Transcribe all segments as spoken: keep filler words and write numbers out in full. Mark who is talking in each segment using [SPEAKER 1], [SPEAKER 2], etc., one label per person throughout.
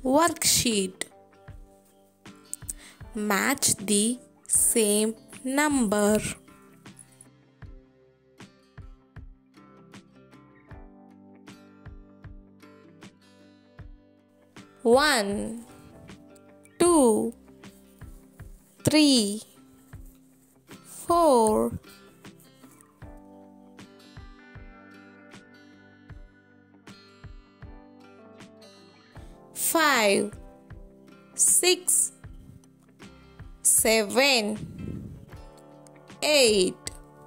[SPEAKER 1] Worksheet. Match the same number. One, two, three, four, five, six, seven, eight,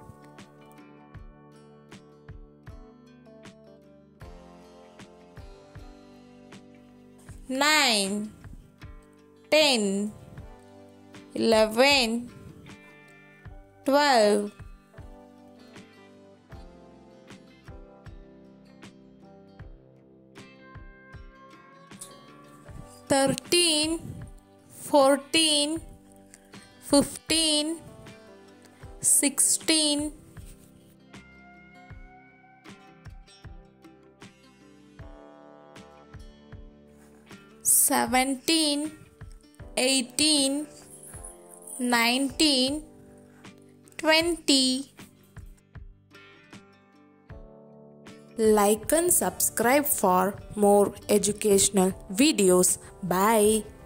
[SPEAKER 1] nine, ten, eleven, twelve, thirteen, fourteen, fifteen, sixteen, seventeen, eighteen, nineteen, twenty. Like and subscribe for more educational videos. Bye.